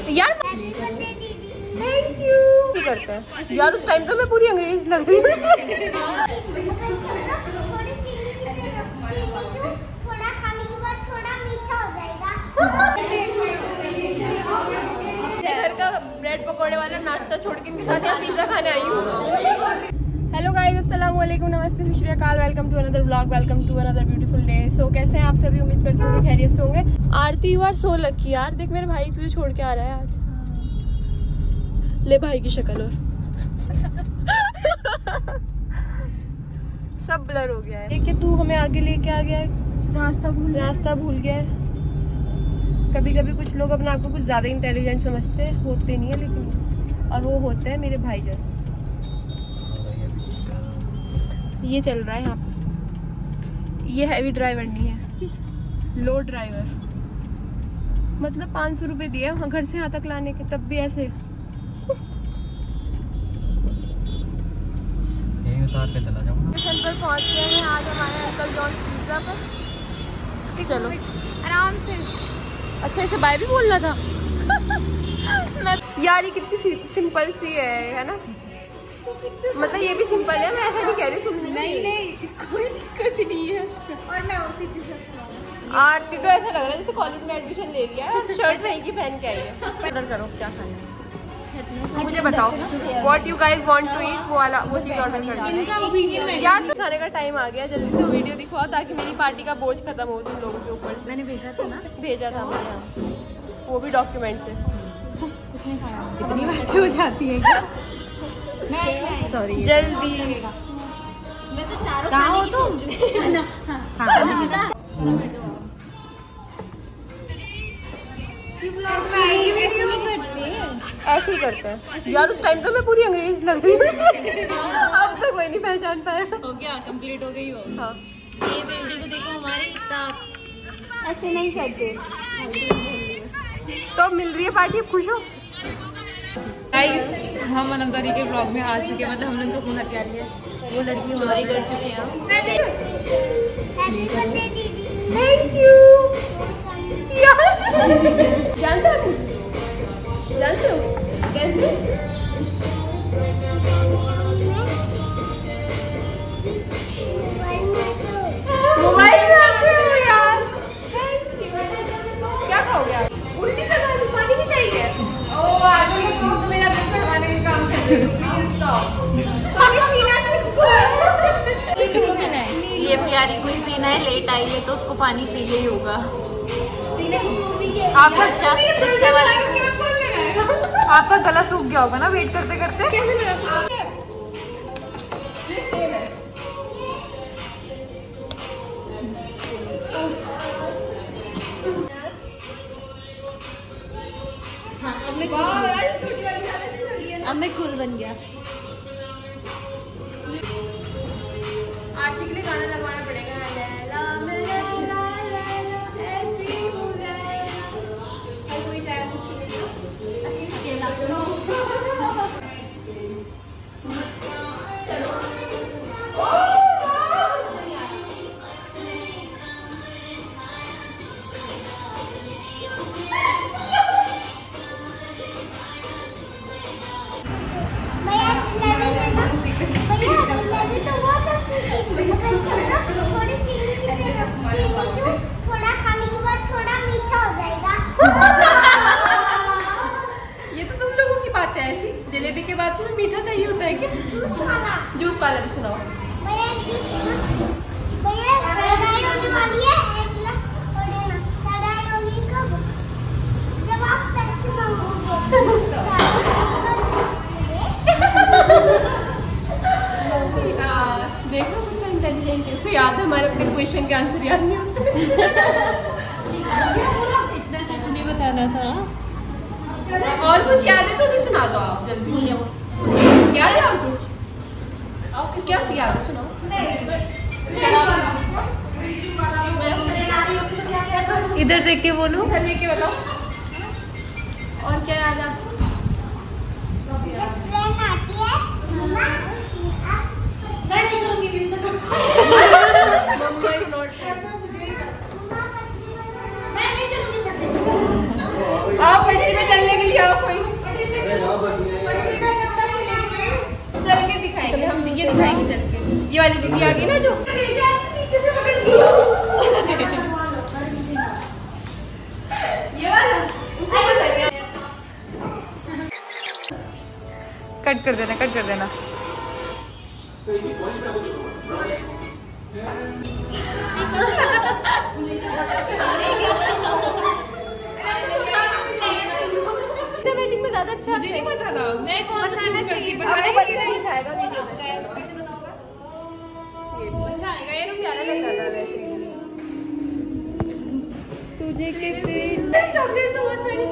यार thank you करते हैं यार। उस टाइम तो मैं पूरी अंग्रेज लग रही हूँ। घर का ब्रेड पकौड़े वाला नाश्ता छोड़ के इनके साथ यहाँ पिज्जा खाने आई हूँ। हेलो गाइस, अस्सलाम वालेकुम, नमस्ते, सत श्री अकाल, welcome to another vlog, welcome to another beautiful day. So कैसे हैं आप सभी? उम्मीद करती हूँ कि खैरियत से होंगे। आरती बार सो लकी यार, देख मेरे भाई तुझे छोड़ के आ रहा है आज। ले भाई की शक्ल और सब ब्लर हो गया है कि तू हमें आगे लेके आ गया है, रास्ता भूल गया है। कभी कभी कुछ लोग अपने आप को कुछ ज्यादा इंटेलिजेंट समझते हैं, होते नहीं है लेकिन, और वो होते हैं मेरे भाई जैसे। ये चल रहा है यहाँ पे, ये हैवी ड्राइवर नहीं है, लो ड्राइवर। मतलब 500 रुपये दिए वहाँ घर से यहाँ तक लाने के, तब भी ऐसे यहीं उतार के चला जाऊंगा। स्टेशन पर पहुँच गए हैं आज हमारे अंकल जॉन्स पिज्जा पर। चलो आराम से। अच्छा इसे बाय भी बोलना था। यार ये कितनी सिंपल सी है ना? मतलब ये भी सिंपल है, मैं ऐसा नहीं कह रही, तुम नहीं कोई दिक्कत नहीं है। और मैं उसी के साथ आरती तो ऐसा लग रहा है जैसे कॉलेज में एडमिशन ले लिया है और शर्ट वहीं की पहन के आई है। ऑर्डर करो क्या खाना है मुझे बताओ। What you guys want to eat, वो चीज ऑर्डर कर दो यार। तो खाने का टाइम आ गया, जल्दी से वीडियो दिखाओ ताकि मेरी पार्टी का बोझ खत्म हो तुम लोगों के ऊपर। मैंने भेजा था ना, मैंने यहाँ, वो भी डॉक्यूमेंट से। कितनी बातें हो जाती है क्या? सॉरी जल्दी। मैं तो चारों खाने की सोच रही हूं। ऐसे ही करते हैं यार। उस टाइम तो मैं पूरी अंग्रेज लग रही हूँ। अब तो कोई नहीं पहचान पाया। हो गया, कंप्लीट हो गई हो। हाँ ये बेबी को देखो, हमारे ऐसे नहीं करते। तो मिल रही है पार्टी, खुश हो? गाइस हम अनंतरी के ब्लॉग में आ चुके हैं, मतलब हमने तो हुनर क्या लिया, वो लड़की चोरी कर चुके हैं। Thank you. जानते हो कैसे? मोबाइल में आते हो यार। Thank you. क्या खाओगे आप? उल्टी पानी भी चाहिए? ओह आगे तो मेरा बिल बढ़वाने का काम कर रही हूं। Please stop. अभी पीना है इसको। ये प्यारी कोई पीना है, लेट आई है तो उसको पानी चाहिए ही होगा। आप रिक्शा वाले, आपका गला सूख गया होगा ना वेट करते करते। अब मैं खुद बन गया। आरती के लिए गाना लगवाना पड़ेगा। लैला लैला लैला ऐसी हो लैला। हर कोई चाहे मुझसे मिले, अकेला चलो। थोड़ा खाने के बाद थोड़ा मीठा हो जाएगा। ये तो तुम लोगों की बात है ऐसी। जलेबी के बाद तुम्हें मीठा चाहिए होता है क्या? जूस वाला भी सुनाओ। भैया लड़ाई होने वाली है, एक गिलास और देना। लड़ाई होगी कब? जब आप पैसे मांगोगे। देखो कितना इंटेलिजेंट है, उसे याद है हमारे अपने क्वेश्चन के आंसर याद नहीं होते। इतना सच नहीं बताना था। और कुछ याद है तो भी सुना दो आप जल्दी। याद है और कुछ? आपको क्या याद है सुनाओ। इधर देख के बोलो, इधर देख के बताओ। और क्या याद है आपको? ट्रेन आती है मैं नहीं करूंगी फिर से। आप पटरी में चलने के लिए आओ। ये वाली दीदी आ गई ना जो नीचे से पकड़ ली ये वाला कट कर देना, कट कर देना। में ज्यादा अच्छा नहीं पता था। मैं कौन सा आना चाहिए बताएगा नहीं जाएगा वीडियो में। ये अच्छा आएगा, ये लोग प्यारा लग रहा था वैसे। तुझे कितने चॉकलेट तो बहुत सारी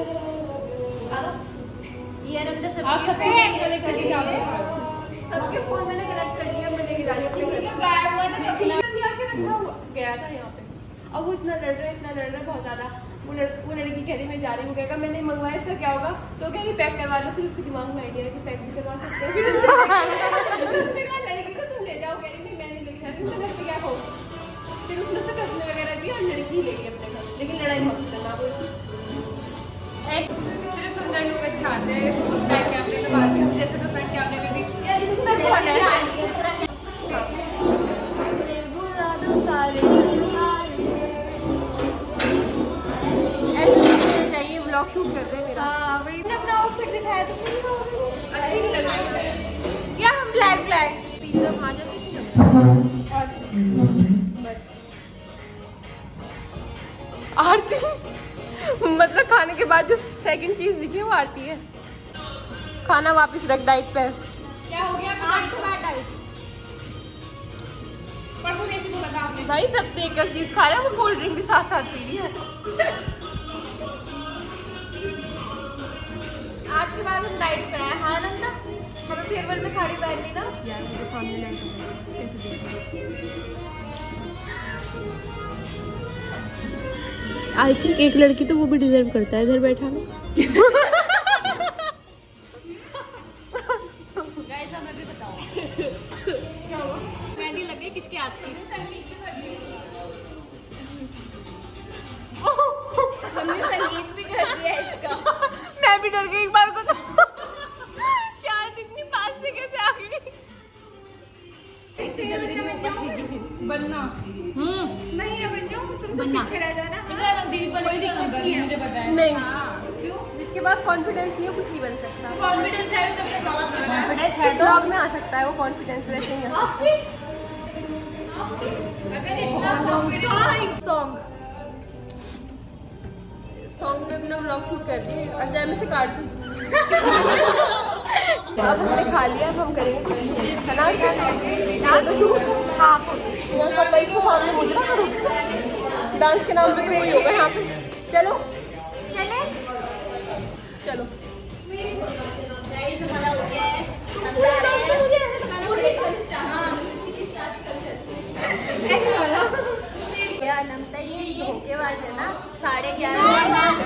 ये रंग सब आप सबके कलेक्ट करके जाओगे। सबके फोन मैंने कलेक्ट कर लिया, मैंने गिरा लिया। किसी का गायब हुआ था तो रखा हुआ गया था यहाँ पे। अब वो इतना लड़ रहा है बहुत ज्यादा। वो लड़की कह रही मैं जा रही हूँ, कहेगा मैंने मंगवाया इसका क्या होगा, तो कह रही पैक करवा लो। फिर उसके दिमाग में आइडिया है कि पैक भी करवा सकते हो। फिर लड़की को तुम ले जाओ, कह रही मैं नहीं लेके जाती, मैं घर पे क्या कहूँ। फिर उसने से कसने वगैरह दिया और लड़की ले गई अपने घर, लेकिन लड़ाई मत करना। वो सिर्फ सुंदर लोग अच्छा आते हैं बैक कैमरे में, बात जैसे तो फ्रंट कैमरे में भी ब्लॉग शूट कर रहे हैं मेरा। हाँ वही अपना आउटफिट दिखाया तो अच्छी नहीं लग रही है क्या। हम ब्लैक पिज्जा खा आरती मतलब खाने के बाद जो सेकंड चीज दिखी है वो आरती है। खाना वापस रख डाइट पे। क्या हो गया डाइट परसों जैसी बोला था आपने। भाई सब देकर चीज खा रहे हैं, वो कोल्ड ड्रिंक भी साथ साथ पी रही है। आज के बाद हम डाइट पे हैं। हाँ नंदा हमें फेयरवेल में साड़ी पहन ली ना यार, मेरे सामने आई थिंक एक लड़की तो वो भी डिजर्व करता है इधर बैठा ना। गाइस हमें भी बताओ क्या हुआ। मेहंदी लग गई किसके हाथ की। हमने संगीत भी कर दिया इसका। मैं भी डर गई एक बार को तो। यार इतनी पास से कैसे आ गई। बनना नहीं है बन जाओ, तुम सब पीछे रह जाना। कोई दिक्कत नहीं है, मुझे पता है। नहीं क्यों, जिसके पास कॉन्फिडेंस नहीं है कुछ नहीं बन सकता। कॉन्फिडेंस है तो कॉन्फिडेंस है तो ब्लॉग में आ सकता है वो कॉन्फिडेंस वैसे ही है। अगर इतना सॉन्ग में अपना व्लॉग शूट कर दिए और चाहे मैं से काट दूँ। अब हमने खा लिया, अब हम करेंगे कुछ खाना डांस के नाम पे तो वही होगा यहाँ पे। चलो चले चलो धोखेबाज है ना। 11:30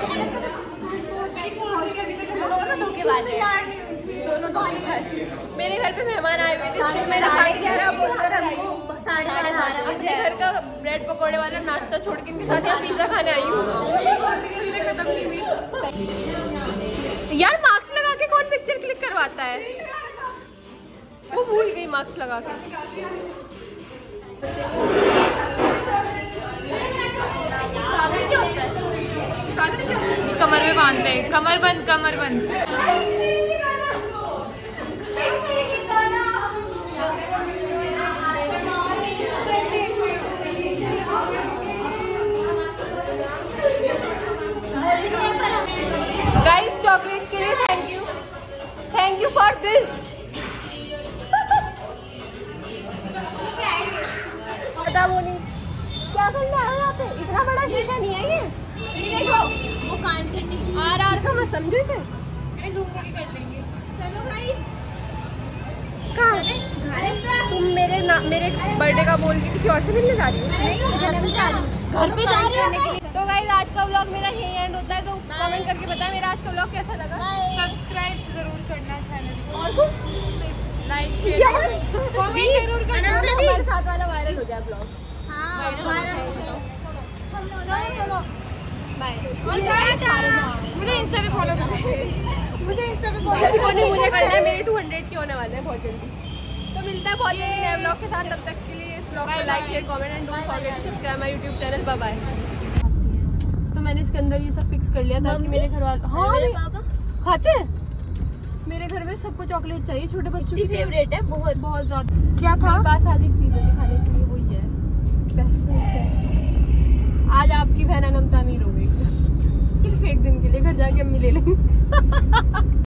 दोनों धोखेबाज है, दोनों धोखेबाज। मेरे घर पे मेहमान आए हुए थे, मेरा 11:30 बोलकर हमको 11:30 अपने घर का ब्रेड पकौड़े वाला नाश्ता छोड़ के इनके साथ यहाँ पिज्जा खाने आई हूँ। खत्म नहीं हुई यार। मार्क्स लगा के कौन पिक्चर क्लिक करवाता है। वो भूल गई मार्क्स लगा के। कमर में बांधते हैं, कमर बंद कमर बंद। गाइस चॉकलेट के लिए थैंक यू फॉर दिस। पता वो नहीं क्या करना है यहाँ पे, इतना बड़ा शीशा नहीं है ये देखो। वो कान करने की आर का मत समझो इसे, जूम करके कर लेंगे। चलो भाई कहाँ तुम मेरे बर्थडे का बोल के किसी और से मिलने जा रही हो। नहीं घर पे जा रही हूँ। तो गाइस आज का व्लॉग मेरा यही एंड होता है, तो कमेंट करके बताएं मेरा आज का व्लॉग कैसा लगा। सब्सक्राइब जरूर करना चैनल और कुछ लाइक शेयर कमेंट जरूर करना, हमारे साथ वाला वायरल हो जाए ब्लॉग। हाँ मुझे इंस्टा पे फॉलो करो। मुझे इंस्टा पे फॉलो नहीं, मुझे करना है। मेरे 200 के होने वाले हैं बहुत जल्दी। तो मिलता है बहुत जल्दी नए व्लॉग के साथ, तब तक के लिए इस व्लॉग को like share comment and don't forget to subscribe my YouTube channel. Bye bye. तो मैंने इसके अंदर ये सब फिक्स कर लिया ताकि मेरे घर वाले मेरे पापा खाते हैं। मेरे घर में सबको चॉकलेट चाहिए, छोटे बच्चों की फेवरेट है बहुत बहुत ज्यादा। क्या था मेरे पास आज एक चीज है दिखाने के लिए, वही है पैसे। आज आपकी बहन अनमता अमीर हो गई सिर्फ एक दिन के लिए, घर जाके अम्मी ले लेंगे।